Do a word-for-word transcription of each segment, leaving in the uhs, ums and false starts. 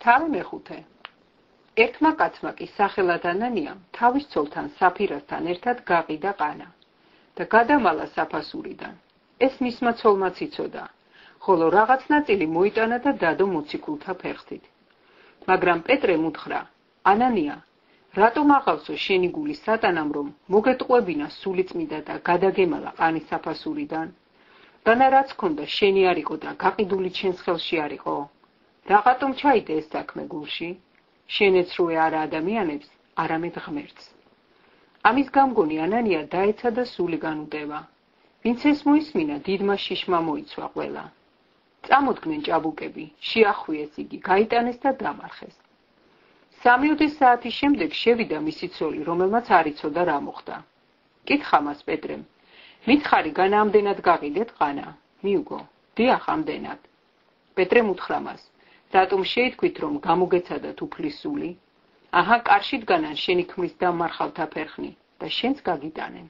თავი მეხუთე. ერთმა კაცმა კი სახელად ანანიამ თავის ცოლთან საფირასთან ერთად გაყიდა ყანა და გადამალა საფასურიდან. ეს მისმა ცოლმაც იცოდა, ხოლო რაღაც ნაწილი მოიტანა და დადო მოციქულთა ფეხით. მაგრამ პეტრემ უთხრა: ანანია, რატომ აღავსო შენი გული სატანამ, რომ მოგეტყვევინა სულიწმიდა და გადაგემალა ყანის საფასურიდან? განა რაც ქონდა შენი არისო და გაყიდული ჩემს ხელში არისო? Რაღატომ ჩაიდე ეს საქმე გულში? შენ ეცრუე არა ადამიანებს, არამედ ღმერთს. ამის გამგონი ანანია დაეცა და სული განუტევა. ვინც ეს მოისმინა, დიდმა შიშმა მოიცვა ყველა. წამოდგნენ ჭაბუკები, შეახვიეს იგი, გაიტანეს და დამარხეს. სამიოდე საათის შემდეგ შევიდა მისი ცოლი, რომელმაც არ იცოდა რა მოხდა. კითხა მას პეტრემ: მითხარი განა ამდენად გაყიდეთ ყანა? მიუგო, დიახ, ამდენად. პეტრემ უთხრა მას: რატომ შეითქვით, რომ გამოგეცადა თუფლის სული? აჰა, კარში დგანან შენი ქმრის დამარხავთა ფერხნი და შენც გაგიტანენ.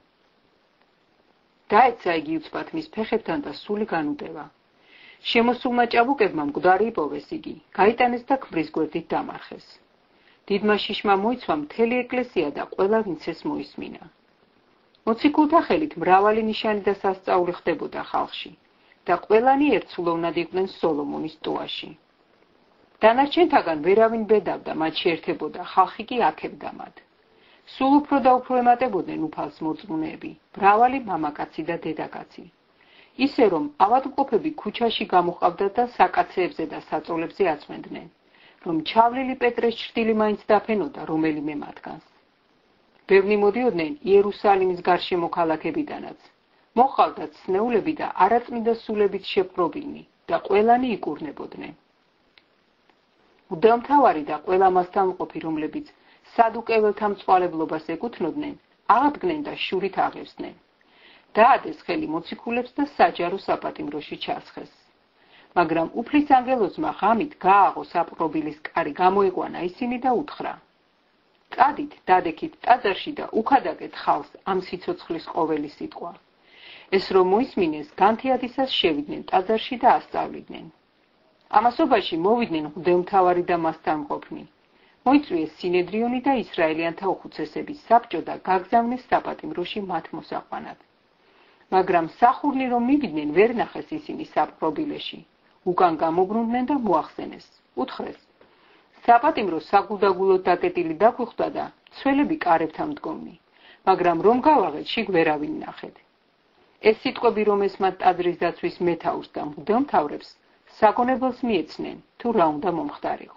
დაეცა იგი უცბად მის ფეხებთან და სული განუტევა. შემოსულმა ჭაბუკებმა მკვდარი იპოვეს იგი, გაიტანეს და ქმრის გვერდით დამარხეს. დიდმა შიშმა მოიცვა მთელი ეკლესია და ყველა ვინც ეს მოისმინა. მოციქულთა ხელით მრავალი ნიშანი და სასწაული ხდებოდა ხალხში და ყველანი ერთსულოვნად იყვნენ სოლომონის ტოაში. დანარჩენთაგან ვერავინ ბედავდა, მათ შეერთებოდა, ხალხი კი აქებდა მათ. სულ უფრო და უფრო ემატებოდნენ უფალს მოწმუნეები, მრავალი მამაკაცი და დედაკაცი. ისე რომ ავადმყოფები ქუჩაში გამოჰყავდათ და საკაცეებზე და საწოლებზე აწმენდნენ, რომ ჩავლილი პეტრეს ჩრდილი მაინც დაფენოდა რომელიმე მათგანს. ბევრი მოდიოდნენ იერუსალიმის გარშემო ქალაქებიდანაც. მოჰყავდათ სნეულები და არაწმიდა სულებით შეპყრობილნი და ყველანი იკურნებოდნენ. მუდამთავარი და ყველა მასთან მყოფი, რომლებიც სადუკეველთა მწვალებლობას ეკუთვნოდნენ, აღდგნენ და შურით აღევსდნენ. დაადეს ხელი მოციქულებს და საჯარო საპატიმროში ჩასხეს. მაგრამ უფლის ანგელოზმა ღამით გააღო საპყრობილის კარი, გამოიყვანა ისინი და უთხრა: წადით, დადექით ტაძარში და უქადაგეთ ხალხს ამ სიცოცხლის ყოველი სიტყვა. ეს რომ მოისმინეს, განთიადისას შევიდნენ ტაძარში და ასწავლიდნენ. ამასობაში მოვიდნენ მღვდელმთავარი და მასთან მყოფნი. მოიწვიეს სინედრიონი და ისრაელიანთა უხუცესების საბჭო და გაგზავნეს საპატიმროში მათ მოსაყვანად. მაგრამ სახურნი რომ მივიდნენ, ვერ ნახეს ისინი საპყრობილეში. უკან გამობრუნდნენ და მოახსენეს. უთხრეს: საპატიმრო საგულდაგულოდ დაკეტილი დაგვიხვდა და ცველები კარებთან მდგომნი, მაგრამ რომ გავაღეთ, შიგ ვერავინ ნახეთ. ეს სიტყვები რომ ესმათ ტაძრის დაცვის მეთაურს და მღვდელმთავრებს, საგონებელს მიეცნენ, თუ რა უნდა მომხდარიყო.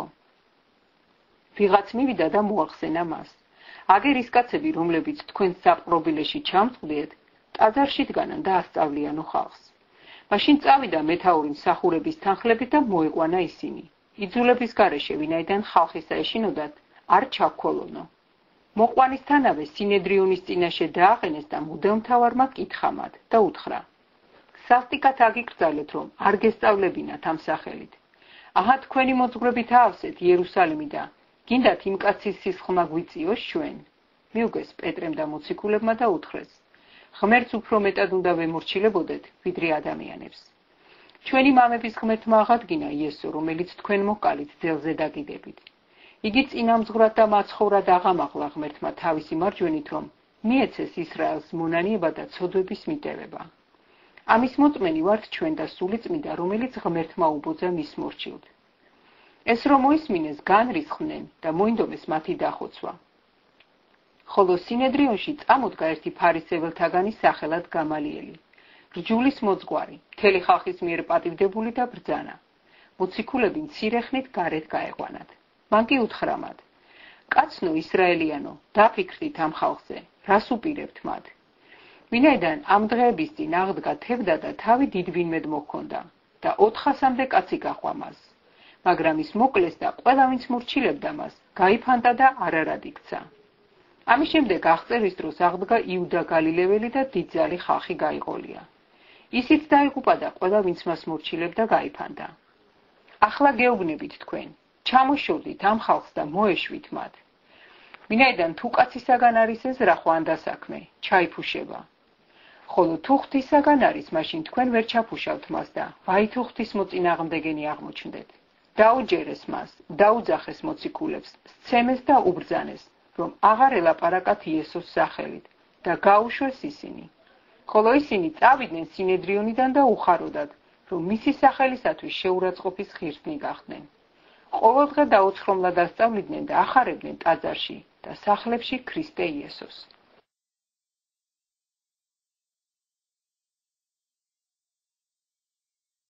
ვიღაც მივიდა და მოახსენა მას: აგერ ის კაცები, რომლებიც თქვენ საპყრობილეში ჩამწყდიეთ, ტაძარში დგანან და ასწავლიანო ხალხს. მაშინ წავიდა მეთაური მსახურების თანხლებით და მოიყვანა ისინი. იძულების გარეშე, ვინაიდან ხალხისა ეშინოდათ, არ ჩაქოლონო. მოყვანისთანავე სინედრიონის წინაშე დააყენეს და მღვდელმთავარმა კითხა მათ და უთხრა: სასტიკად აგიკრძალეთ, რომ არ გესწავლებინათ ამ სახელით. აჰა, თქვენი მოძღვრებით აავსეთ იერუსალიმი და გინდათ იმ კაცის სისხლმა გვიწიოს ჩვენ? მიუგეს პეტრემ და მოციქულებმა და უთხრეს: ღმერთს უფრო მეტად უნდა ვემორჩილებოდეთ, ვიდრე ადამიანებს. ჩვენი მამების ღმერთმა აღადგინა იესო, რომელიც თქვენ მოყალით ძელზე დაგიდებით. იგი წინამძღვრად და მაცხოვრად აღამაღლა ღმერთმა თავისი მარჯვენით, რომ მიეცეს ისრაელს მონანიება და ცოდვების მიტევება. ამის მოწმენი ვართ ჩვენ და სულიწმიდა, რომელიც ღმერთმა უბოძა მის მორჩილთ. ეს რომ მოისმინეს, განრისხდნენ და მოინდომეს მათი დახოცვა. ხოლო სინედრიონში წამოდგა ერთი ფარისეველთაგანი სახელად გამალიელი, რჯულის მოძღვარი, მთელი ხალხის მიერ პატივდებული და ბრძანა. მოციქულები მცირე ხნით გარეთ გაეყვანათ. მან კი უთხრა მათ: კაცნო ისრაელიანო, დაფიქრდით ამ ხალხზე, რას უპირებთ მათ? ვინაიდან ამ დღეების წინ აღდგა თევდა და თავი დიდ ვინმედ მოჰქონდა და ოთხასამდე კაცი გაჰყვა მას. მაგრამ ის მოკლეს და ყველა ვინც მორჩილებდა მას, გაიფანტა და არარად იქცა. ამის შემდეგ აღწერის დროს აღდგა იუდა გალილეველი და დიდძალი ხალხი გაიყოლია. ისიც დაიღუპა და ყველა ვინც მას მორჩილებდა გაიფანტა. ახლა გეუბნებით თქვენ, ჩამოშორდით ამ ხალხს და მოეშვით მათ. ვინაიდან თუ კაცისაგან არის ეს რა ხვანდა საქმე, ჩაიფუშება. ხოლო თუ ღვთისაგან არის, მაშინ თქვენ ვერ ჩაფუშავთ მას და ვაი თუ ღვთის მოწინააღმდეგენი აღმოჩნდეთ. დაუჯერეს მას, დაუძახეს მოციქულებს, სცემეს და უბრძანეს, რომ აღარ ელაპარაკათ იესოს სახელით და გაუშვეს ისინი. ხოლო ისინი წავიდნენ სინედრიონიდან და უხაროდათ, რომ მისი სახელისათვის შეურაცხყოფის ღირსნი გახდნენ. ყოველდღე დაუცხრომლად ასწავლიდნენ და ახარებდნენ ტაძარში და სახლებში ქრისტე იესოს.